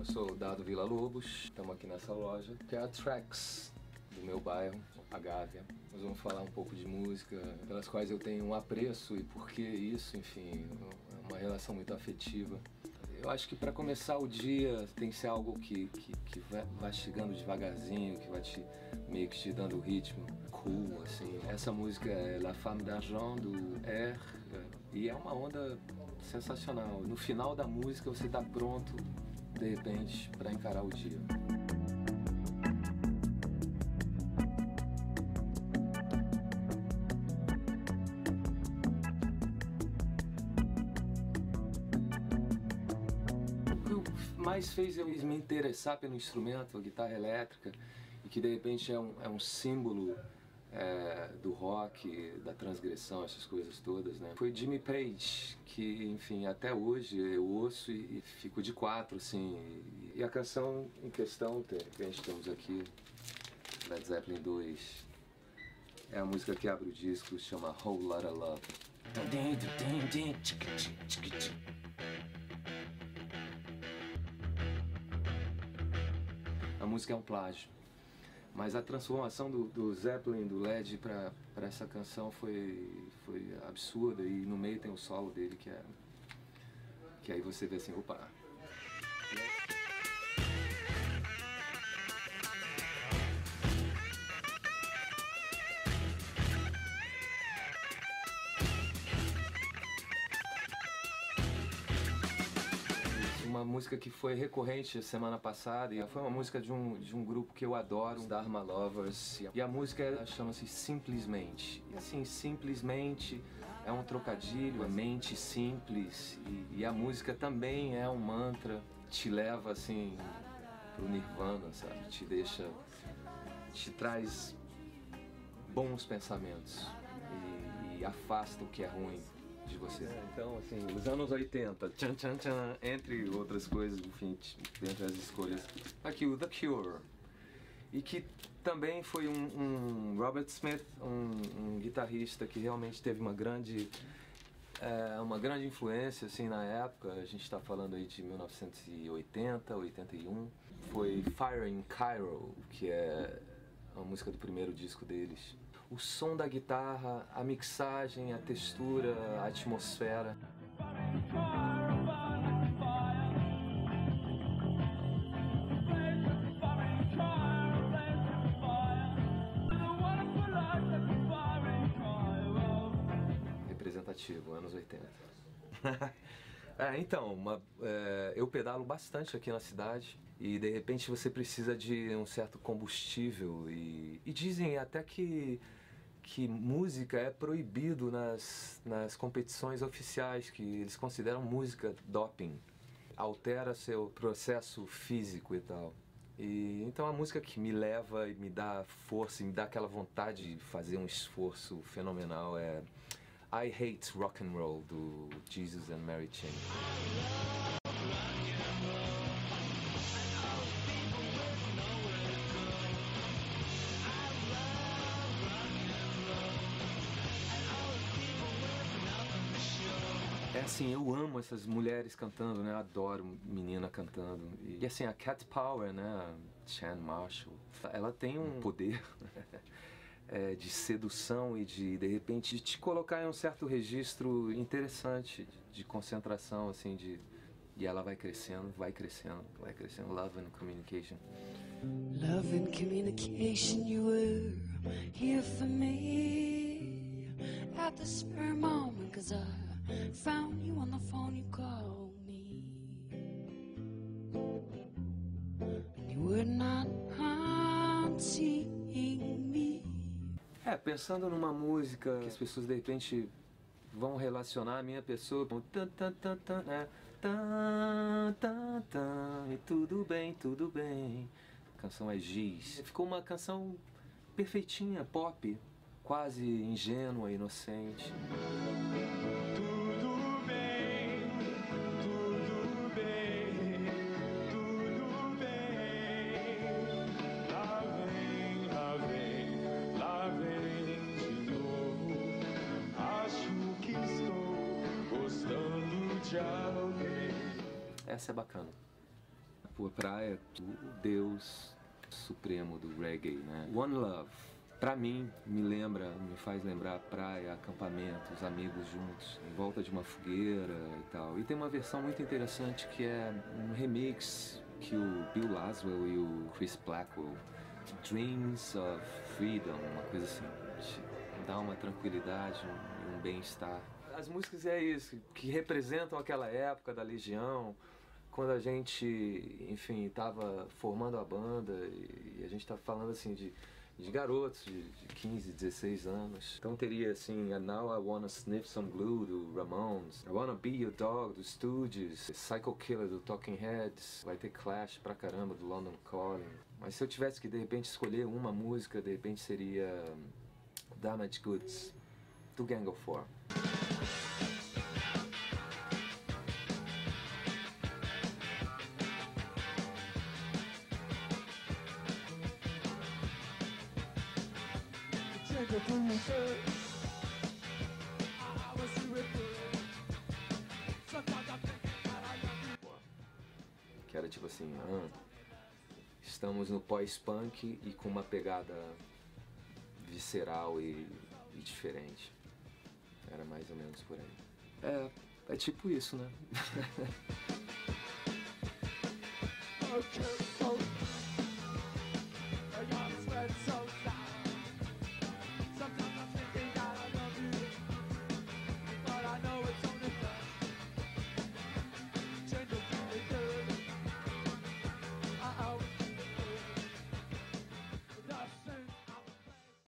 sou o Dado Villa-Lobos, estamos aqui nessa loja, que é a Trax do meu bairro, a Gávea. Nós vamos falar um pouco de música, pelas quais eu tenho um apreço e por que isso, enfim, é uma relação muito afetiva. Eu acho que para começar o dia tem que ser algo que vai chegando devagarzinho, que vai meio que te dando o ritmo cool, assim. Essa música é La Femme d'Argent, do R, e é uma onda sensacional. No final da música você está pronto, de repente, para encarar o dia. Mais fez eu me interessar pelo instrumento, a guitarra elétrica, e que de repente é um símbolo do rock, da transgressão, essas coisas todas, né? Foi Jimmy Page, que, enfim, até hoje eu ouço e fico de quatro, assim. E a canção em questão que a gente temos aqui, Led Zeppelin 2, é a música que abre o disco, se chama Whole Lotta Love. A música é um plágio, mas a transformação do Zeppelin, do Led, para essa canção foi absurda, e no meio tem o solo dele que aí você vê assim, opa. Uma música que foi recorrente semana passada, e foi uma música de um grupo que eu adoro, os Dharma Lovers, e a música chama-se Simplesmente. E assim, simplesmente é um trocadilho, a mente simples, e a música também é um mantra, te leva assim pro nirvana, sabe? Te traz bons pensamentos e afasta o que é ruim de você. Então, assim, os anos 80, tchan tchan tchan, entre outras coisas, enfim, dentre as escolhas, aqui o The Cure, e que também foi um Robert Smith, um guitarrista que realmente teve uma grande influência, assim, na época. A gente está falando aí de 1980, 81, foi Fire in Cairo, que é a música do primeiro disco deles. O som da guitarra, a mixagem, a textura, a atmosfera. Representativo, anos 80. Então, eu pedalo bastante aqui na cidade e de repente você precisa de um certo combustível e dizem até que música é proibido nas competições oficiais, que eles consideram música doping, altera seu processo físico e tal. E então a música que me leva e me dá força, e me dá aquela vontade de fazer um esforço fenomenal é I Hate Rock and Roll, do Jesus and Mary Chain. É assim, eu amo essas mulheres cantando, né? Adoro menina cantando. E assim, a Cat Power, né? A Chan Marshall, ela tem um poder de sedução e de repente, de te colocar em um certo registro interessante, de concentração, assim, e ela vai crescendo, vai crescendo, vai crescendo. Love and Communication. Love and Communication, you were here for me at the spur moment, 'cause I found you on the phone, you called me, and you were not haunting me. Pensando numa música que as pessoas de repente vão relacionar a minha pessoa com tan tan tan tan, né? Tan tan tan, e tudo bem. A canção é Giz. Ficou uma canção perfeitinha, pop, quase ingênua, inocente. Essa é bacana. Pô, praia, o Deus supremo do reggae, né? One Love, pra mim, me faz lembrar praia, acampamentos, amigos juntos, em volta de uma fogueira e tal. E tem uma versão muito interessante que é um remix que o Bill Laswell e o Chris Blackwell, Dreams of Freedom, uma coisa assim, dá uma tranquilidade, um bem-estar. As músicas é isso, que representam aquela época da Legião, quando a gente, enfim, estava formando a banda e a gente tá falando assim de garotos de 15, 16 anos. Então teria assim, Now I Wanna Sniff Some Glue do Ramones, I Wanna Be Your Dog do Stooges, Psycho Killer do Talking Heads, vai ter Clash pra caramba do London Calling. Mas se eu tivesse que de repente escolher uma música, de repente seria Damaged Goods do Gang of Four. Que era tipo assim, estamos no pós-punk e com uma pegada visceral e diferente. Era mais ou menos por aí. É tipo isso, né?